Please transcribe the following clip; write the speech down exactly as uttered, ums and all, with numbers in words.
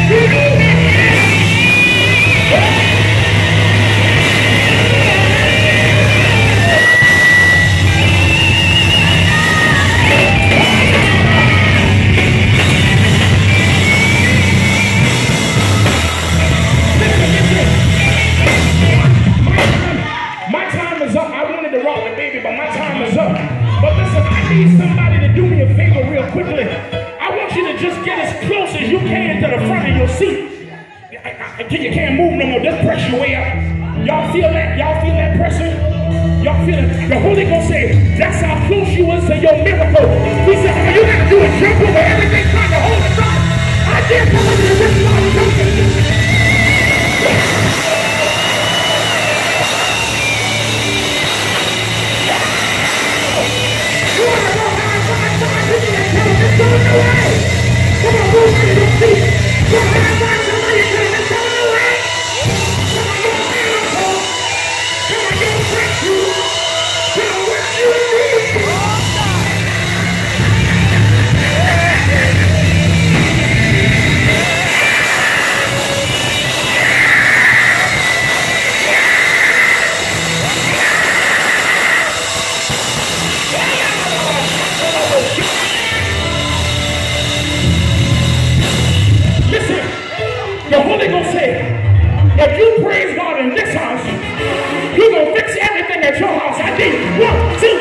You can't move no more. Just press your way up. Y'all feel that? Y'all feel that pressure? Y'all feel it? The Holy Ghost said, that's how close you was to your miracle. He said, all you got to do is jump over everything trying to hold us up. I dare somebody to just start jumping. You want to know how I'm going to start looking at you? It's going away. Come on, move to your feet. Come on, somebody tell me it's going away. Come on, your miracle. Come on, your breakthrough. Come on, what you need. The Holy Ghost said, if you praise God in this house, He's going to fix everything at your house. I need one, two,